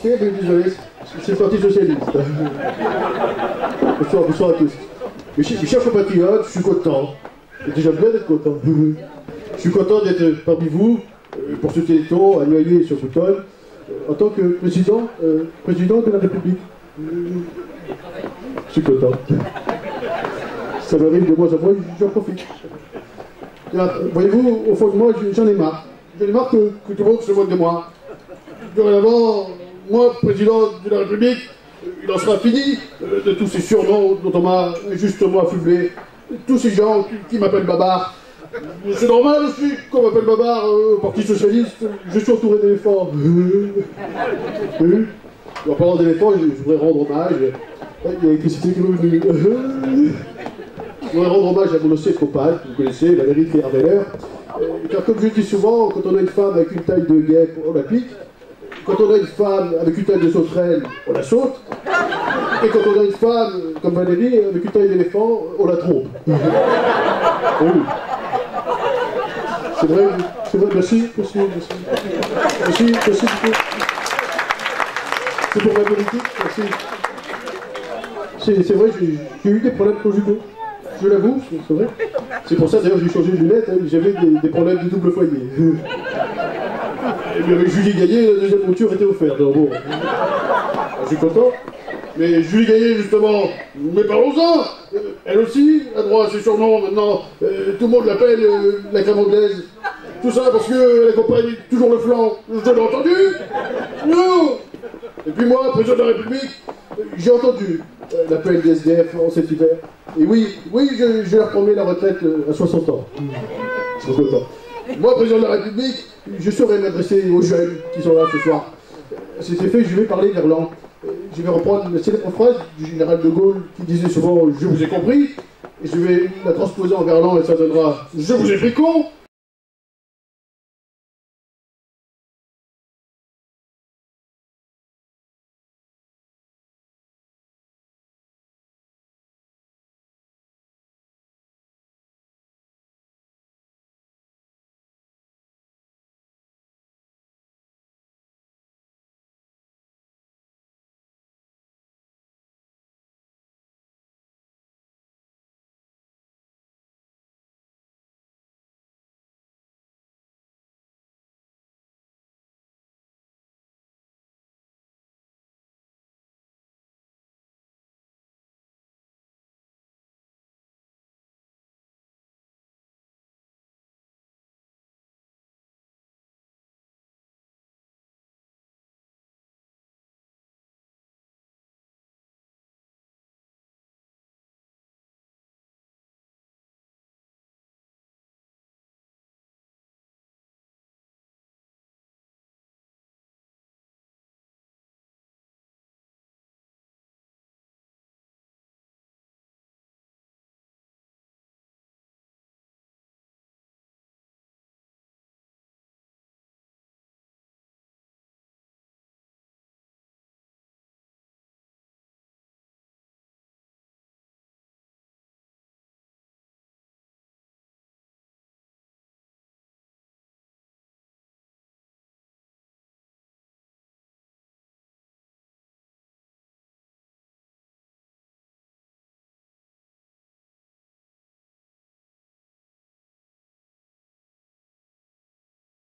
citer, mais désolé, c'est le Parti Socialiste. Bonsoir à tous. Mes chers compatriotes, je suis content. C'est déjà bien d'être content. Je suis content d'être parmi vous pour ce téléthon à Noyer sur Boutonne en tant que président de la République. Je suis content. Ça m'arrive de moins en moins, j'en profite. Voyez-vous, au fond de moi, j'en ai marre. J'en ai marre que tout le monde se moque de moi. Dorénavant, moi, président de la République, il en sera fini de tous ces surnoms dont on m'a justement affublé. Tous ces gens qui m'appellent Babar. C'est normal aussi qu'on m'appelle Babar au Parti Socialiste. Je suis entouré d'éléphants. En parlant d'éléphants, je voudrais rendre hommage. Il y a l'électricité qui est revenue. Je voudrais rendre hommage à mon ancienne compagne, que vous connaissez, Valérie Trierweiler. Car comme je dis souvent, quand on a une femme avec une taille de guêpe, on la pique. Quand on a une femme avec une taille de sauterelle, on la saute. Et quand on a une femme comme Valérie avec une taille d'éléphant, on la trompe. Oui. C'est vrai, merci beaucoup. C'est pour ma politique, merci. C'est vrai, j'ai eu des problèmes conjugaux. Je l'avoue, c'est vrai. C'est pour ça d'ailleurs j'ai changé de lunettes, hein, j'avais des problèmes de double foyer. Mais avec Julie Gaillet, la deuxième monture était offerte. Alors bon, je suis content. Mais Julie Gaillet, justement, mais parlons-en. Elle aussi a droit à ses surnoms maintenant. Tout le monde l'appelle la crème anglaise. Tout ça parce qu'elle accompagne toujours le flanc. Je l'ai entendu. Non. Et puis moi, président de la République, j'ai entendu l'appel des SDF en cet hiver. Et oui, je leur promets la retraite à 60 ans. Je suis content. Moi, président de la République, je saurais m'adresser aux jeunes qui sont là ce soir. C'est fait, je vais parler verlan. Je vais reprendre la célèbre phrase du général de Gaulle qui disait souvent « Je vous ai compris ». Et je vais la transposer en verlan et ça donnera « Je vous ai pris con ».